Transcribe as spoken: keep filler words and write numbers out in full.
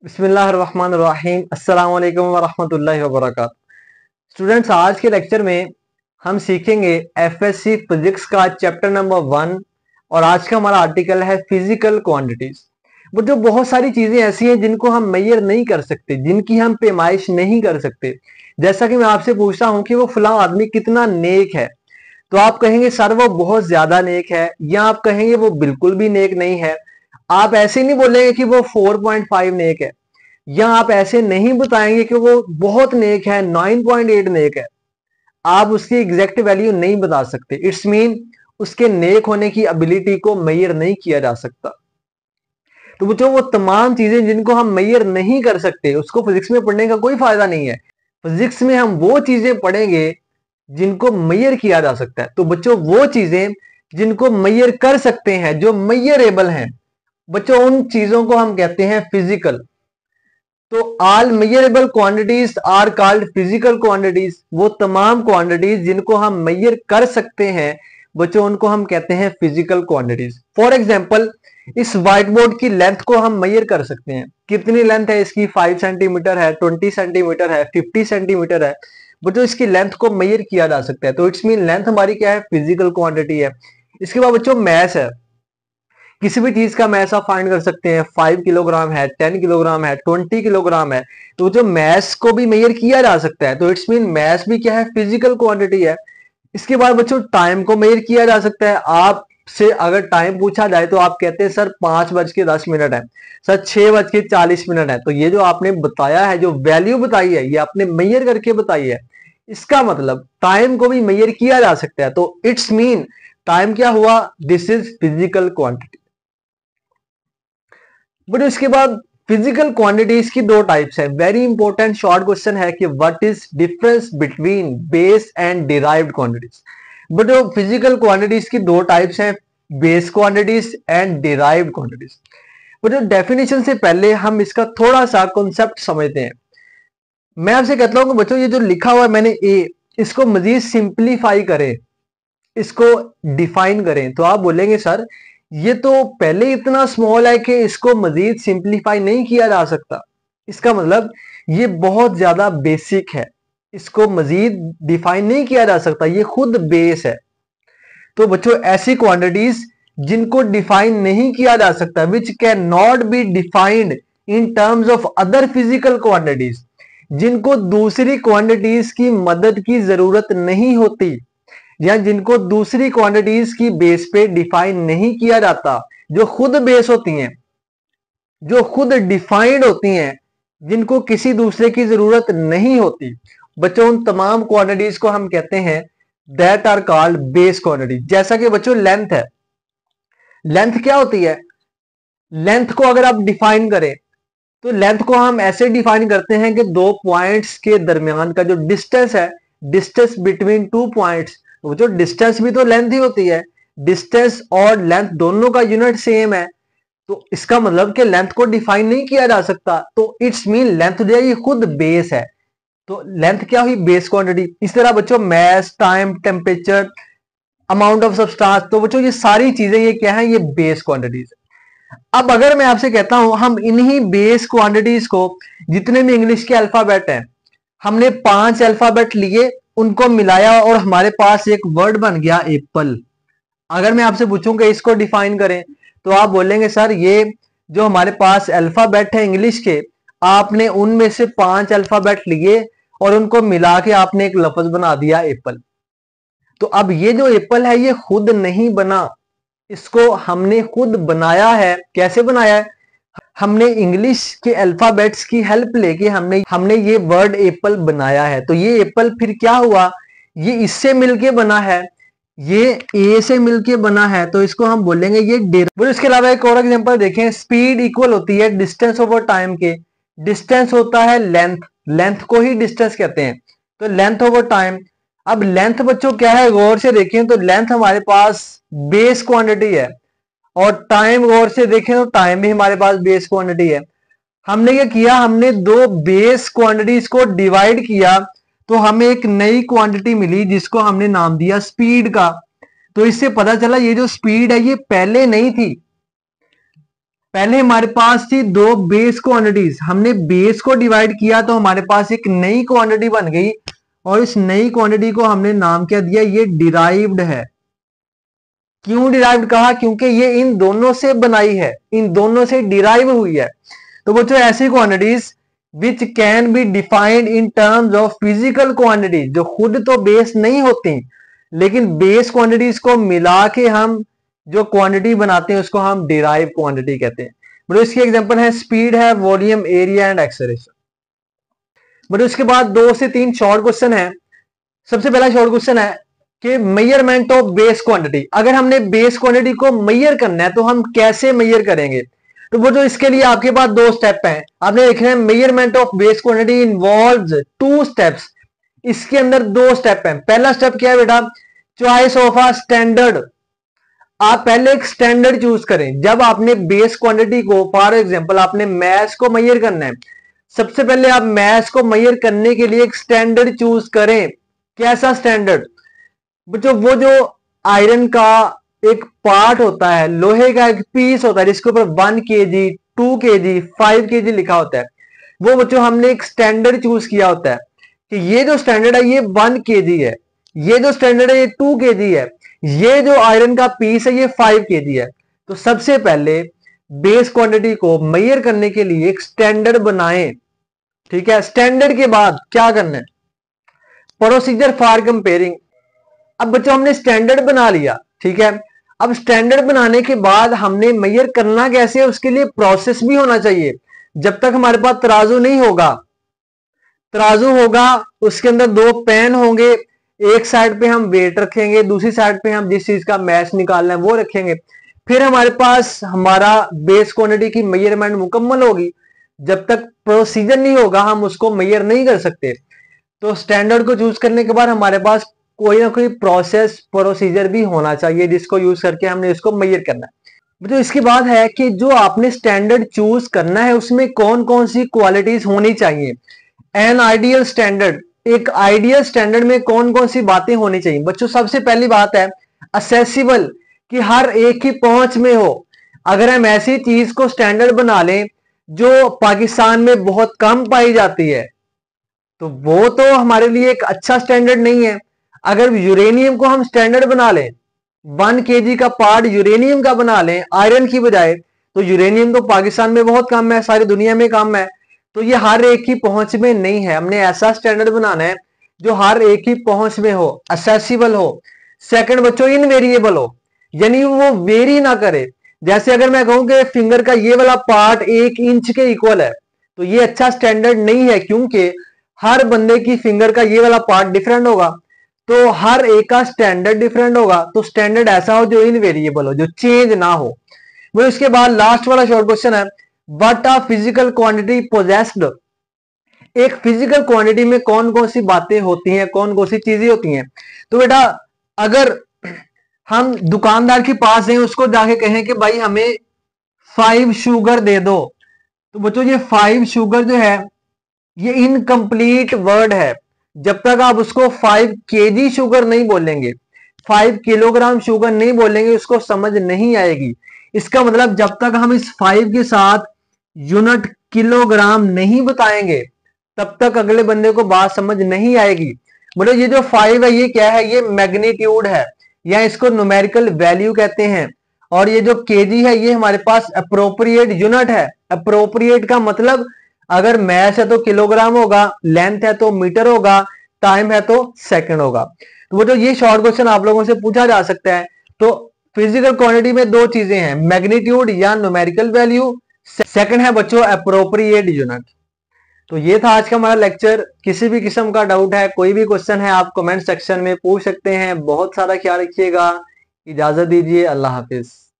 बिस्मिल्लाहिर्रहमानिर्रहीम अस्सलाम वालेकुम वरहमतुल्लाहि वबरकातुहू। स्टूडेंट्स, आज के लेक्चर में हम सीखेंगे एफएससी फिजिक्स का चैप्टर नंबर वन और आज का हमारा आर्टिकल है फिजिकल क्वांटिटीज। वो जो बहुत सारी चीजें ऐसी हैं जिनको हम मेजर नहीं कर सकते, जिनकी हम पैमाइश नहीं कर सकते। जैसा कि मैं आपसे पूछता हूं कि वो फलां आदमी कितना नेक है, तो आप कहेंगे सर वो बहुत ज्यादा नेक है, या आप कहेंगे वो बिल्कुल भी नेक नहीं है। आप ऐसे नहीं बोलेंगे कि वो चार पॉइंट पाँच नेक है, या आप ऐसे नहीं बताएंगे कि वो बहुत नेक है, नौ पॉइंट आठ नेक है। आप उसकी एग्जैक्ट वैल्यू नहीं बता सकते। इट्स मीन उसके नेक होने की एबिलिटी को मेजर नहीं किया जा सकता। तो बच्चों, वो तमाम चीजें जिनको हम मेजर नहीं कर सकते, उसको फिजिक्स में पढ़ने का कोई फायदा नहीं है। फिजिक्स में हम वो चीजें पढ़ेंगे जिनको मेजर किया जा सकता है। तो बच्चों, वो चीजें जिनको मेजर कर सकते हैं, जो मेजरेबल हैं, बच्चों उन चीजों को हम कहते हैं फिजिकल। तो all measurable quantities are called physical quantities. वो तमाम क्वांटिटीज जिनको हम मेजर कर सकते हैं बच्चों, उनको हम कहते हैं फिजिकल क्वांटिटीज। फॉर एग्जांपल, इस व्हाइट बोर्ड की लेंथ को हम मेजर कर सकते हैं। कितनी लेंथ है इसकी? फाइव सेंटीमीटर है, ट्वेंटी सेंटीमीटर है, फिफ्टी सेंटीमीटर है। बच्चों, इसकी लेंथ को मेजर किया जा सकता है। तो इट्स मीन लेंथ हमारी क्या है? फिजिकल क्वांटिटी है। इसके बाद बच्चों मैस है। किसी भी चीज का मैस आप फाइंड कर सकते हैं। फाइव किलोग्राम है, टेन किलोग्राम है, ट्वेंटी किलोग्राम है। तो जो मैस को भी मेजर किया जा सकता है। तो इट्स मीन मैस भी क्या है? फिजिकल क्वांटिटी है। इसके बाद बच्चों टाइम को मेजर किया जा सकता है। आप से अगर टाइम पूछा जाए तो आप कहते हैं सर पांच बज के दस मिनट है, सर छह बज के चालीस मिनट है। तो ये जो आपने बताया है, जो वैल्यू बताई है, ये आपने मेजर करके बताई है। इसका मतलब टाइम को भी मेजर किया जा सकता है। तो इट्स मीन टाइम क्या हुआ? This is physical quantity. But इसके बाद फिजिकल क्वांटिटीज की दो टाइप्स है। वेरी इंपॉर्टेंट शॉर्ट क्वेश्चन है कि what is difference between base and derived quantities. But जो फिजिकल क्वांटिटीज की दो टाइप्स हैं, base quantities and derived quantities. But जो डेफिनेशन से पहले हम इसका थोड़ा सा कॉन्सेप्ट समझते हैं। मैं आपसे कहता हूं कि बच्चों ये जो लिखा हुआ है मैंने ए, इसको मजीद सिंप्लीफाई करें, इसको डिफाइन करें। तो आप बोलेंगे सर ये तो पहले इतना स्मॉल है कि इसको मजीद सिंप्लीफाई नहीं किया जा सकता। इसका मतलब ये बहुत ज्यादा बेसिक है, इसको मजीद डिफाइन नहीं किया जा सकता, ये खुद बेस है। तो बच्चों ऐसी क्वांटिटीज जिनको डिफाइन नहीं किया जा सकता, which can not be defined in terms of other physical quantities, जिनको दूसरी क्वांटिटीज की मदद की जरूरत नहीं होती, या जिनको दूसरी क्वांटिटीज की बेस पे डिफाइन नहीं किया जाता, जो खुद बेस होती हैं, जो खुद डिफाइंड होती हैं, जिनको किसी दूसरे की जरूरत नहीं होती। बच्चों उन तमाम क्वांटिटीज को हम कहते हैं that are called base quantity. जैसा कि बच्चों लेंथ है। लेंथ क्या होती है? लेंथ को अगर आप डिफाइन करें तो लेंथ को हम ऐसे डिफाइन करते हैं कि दो पॉइंट्स के दरमियान का जो डिस्टेंस है, डिस्टेंस बिटवीन टू पॉइंट्स, वो जो डिस्टेंस भी तो लेंथ ही होती है। डिस्टेंस और लेंथ दोनों का यूनिट सेम है। तो इसका मतलब कि लेंथ को डिफाइन नहीं किया जा सकता। तो इट्स मीन लेंथ जो है ये खुद बेस है। तो लेंथ क्या हुई? Base quantity. इस तरह बच्चों mass, time, temperature, amount of substance, तो बच्चों ये सारी चीजें ये क्या है? ये बेस क्वांटिटीज। अब अगर मैं आपसे कहता हूं हम इन्हीं बेस क्वांटिटीज को, जितने भी इंग्लिश के अल्फाबेट हैं, हमने पांच अल्फाबेट लिए, उनको मिलाया और हमारे पास एक वर्ड बन गया एप्पल। अगर मैं आपसे पूछूं कि इसको डिफाइन करें तो आप बोलेंगे सर ये जो हमारे पास अल्फाबेट है इंग्लिश के, आपने उनमें से पांच अल्फाबेट लिए और उनको मिला के आपने एक लफ्ज बना दिया एप्पल। तो अब ये जो एप्पल है ये खुद नहीं बना, इसको हमने खुद बनाया है। कैसे बनाया है? हमने इंग्लिश के अल्फाबेट्स की हेल्प लेके हमने हमने ये वर्ड एप्पल बनाया है। तो ये एप्पल फिर क्या हुआ? ये इससे मिलके बना है, ये ए से मिलके बना है, तो इसको हम बोलेंगे ये डेर। इसके अलावा एक और एग्जांपल देखें। स्पीड इक्वल होती है डिस्टेंस ओवर टाइम के। डिस्टेंस होता है लेंथ, लेंथ को ही डिस्टेंस कहते हैं। तो लेंथ ओवर टाइम। अब लेंथ बच्चों क्या है? गौर से देखें तो लेंथ हमारे पास बेस क्वांटिटी है, और टाइम गौर से देखें तो टाइम भी हमारे पास बेस क्वांटिटी है। हमने क्या किया? हमने दो बेस क्वांटिटीज को डिवाइड किया, तो हमें एक नई क्वांटिटी मिली जिसको हमने नाम दिया स्पीड का। तो इससे पता चला ये जो स्पीड है ये पहले नहीं थी, पहले हमारे पास थी दो बेस क्वांटिटीज, हमने बेस को डिवाइड किया तो हमारे पास एक नई क्वांटिटी बन गई, और इस नई क्वांटिटी को हमने नाम क्या दिया, ये डिराइव्ड है। क्यों डिराइव्ड कहा, क्योंकि ये इन दोनों से बनाई है, इन दोनों से डिराइव हुई है। तो बच्चों ऐसी quantities which can be defined in terms of physical quantity, जो खुद तो बेस नहीं होती लेकिन बेस क्वांटिटीज को मिला के हम जो क्वांटिटी बनाते हैं उसको हम डिराइव क्वांटिटी कहते हैं। बट इसकी एग्जांपल है स्पीड है, volume, area and acceleration. But उसके बाद दो से तीन शॉर्ट क्वेश्चन है। सबसे पहला शॉर्ट क्वेश्चन है कि मेजरमेंट ऑफ बेस क्वांटिटी, अगर हमने बेस क्वांटिटी को मेजर करना है तो हम कैसे मेजर करेंगे। तो वो जो इसके लिए आपके पास दो स्टेप हैं, आपने देखना है measurement of base quantity involves two steps. इसके अंदर दो स्टेप हैं। पहला स्टेप क्या है बेटा, चॉइस ऑफ अ स्टैंडर्ड। आप पहले एक स्टैंडर्ड चूज करें। जब आपने बेस क्वांटिटी को, फॉर एग्जांपल आपने मैथ्स को मेजर करना है, सबसे पहले आप मैथ्स को मेजर करने के लिए एक स्टैंडर्ड चूज करें। कैसा स्टैंडर्ड बच्चों, वो जो आयरन का एक पार्ट होता है, लोहे का एक पीस होता है जिसके ऊपर वन के जी, टू के जी, फाइव के जी लिखा होता है, वो बच्चों हमने एक स्टैंडर्ड चूज किया होता है कि ये जो स्टैंडर्ड है ये वन के जी है, ये जो स्टैंडर्ड है ये टू के जी है, ये जो आयरन का पीस है ये फाइव के जी है। तो सबसे पहले बेस क्वांटिटी को मेजर करने के लिए एक स्टैंडर्ड बनाएं, ठीक है। स्टैंडर्ड के बाद क्या करना है, प्रोसीजर फॉर कंपेयरिंग। अब बच्चों हमने स्टैंडर्ड बना लिया, ठीक है। अब स्टैंडर्ड बनाने के बाद हमने मेजर करना कैसे है, उसके लिए प्रोसेस भी होना चाहिए। जब तक हमारे पास तराजू नहीं होगा, तराजू होगा उसके अंदर दो पेन होंगे, एक साइड पे हम वेट रखेंगे, दूसरी साइड पे हम जिस चीज का मैच निकालना है वो रखेंगे, फिर हमारे पास हमारा बेस क्वांटिटी की मेजरमेंट मुकम्मल होगी। जब तक प्रोसीजर नहीं होगा हम उसको मेजर नहीं कर सकते। तो स्टैंडर्ड को चूज करने के बाद हमारे पास कोई ना कोई प्रोसेस प्रोसीजर भी होना चाहिए जिसको यूज करके हमने इसको मेजर करना है। तो इसके बाद है कि जो आपने स्टैंडर्ड चूज करना है उसमें कौन कौन सी क्वालिटीज होनी चाहिए। एन आइडियल स्टैंडर्ड, एक आइडियल स्टैंडर्ड में कौन कौन सी बातें होनी चाहिए बच्चों। सबसे पहली बात है असेसिबल, कि हर एक की पहुंच में हो। अगर हम ऐसी चीज को स्टैंडर्ड बना लें जो पाकिस्तान में बहुत कम पाई जाती है तो वो तो हमारे लिए एक अच्छा स्टैंडर्ड नहीं है। अगर यूरेनियम को हम स्टैंडर्ड बना लें, वन केजी का पार्ट यूरेनियम का बना लें आयरन की बजाय, तो यूरेनियम तो पाकिस्तान में बहुत कम है, सारी दुनिया में कम है, तो ये हर एक की पहुंच में नहीं है। हमने ऐसा स्टैंडर्ड बनाना है जो हर एक की पहुंच में हो, असेसिबल हो। सेकंड बच्चों इनवेरिएबल हो, यानी वो वेरी ना करे। जैसे अगर मैं कहूं कि फिंगर का ये वाला पार्ट एक इंच के इक्वल है तो ये अच्छा स्टैंडर्ड नहीं है, क्योंकि हर बंदे की फिंगर का ये वाला पार्ट डिफरेंट होगा, तो हर एक का स्टैंडर्ड डिफरेंट होगा। तो स्टैंडर्ड ऐसा हो जो इनवेरिएबल हो, जो चेंज ना हो। वो इसके बाद लास्ट वाला शॉर्ट क्वेश्चन है, what are physical quantity possessed. एक फिजिकल क्वांटिटी में कौन कौन सी बातें होती हैं, कौन कौन सी चीजें होती हैं। तो बेटा अगर हम दुकानदार के पास हैं, उसको जाके कहें कि भाई हमें फाइव शुगर दे दो, तो बच्चों ये फाइव शुगर जो है ये इनकम्प्लीट वर्ड है। जब तक आप उसको फाइव केजी शुगर नहीं बोलेंगे, फाइव किलोग्राम शुगर नहीं बोलेंगे, उसको समझ नहीं आएगी। इसका मतलब जब तक हम इस फाइव के साथ यूनिट किलोग्राम नहीं बताएंगे तब तक अगले बंदे को बात समझ नहीं आएगी। मतलब ये जो फाइव है ये क्या है, ये मैग्नीट्यूड है या इसको न्यूमेरिकल वैल्यू कहते हैं। और ये जो केजी है ये हमारे पास अप्रोप्रिएट यूनिट है। अप्रोप्रिएट का मतलब अगर मैस है तो किलोग्राम होगा, लेंथ है तो मीटर होगा, टाइम है तो सेकंड होगा। तो वो जो ये शॉर्ट क्वेश्चन आप लोगों से पूछा जा सकता है। तो फिजिकल क्वांटिटी में दो चीजें हैं, मैग्नीट्यूड या न्यूमेरिकल वैल्यू, सेकंड है बच्चों अप्रोप्रिएट यूनिट। तो ये था आज का हमारा लेक्चर। किसी भी किस्म का डाउट है, कोई भी क्वेश्चन है, आप कमेंट सेक्शन में पूछ सकते हैं। बहुत सारा ख्याल रखिएगा, इजाजत दीजिए, अल्लाह हाफिज।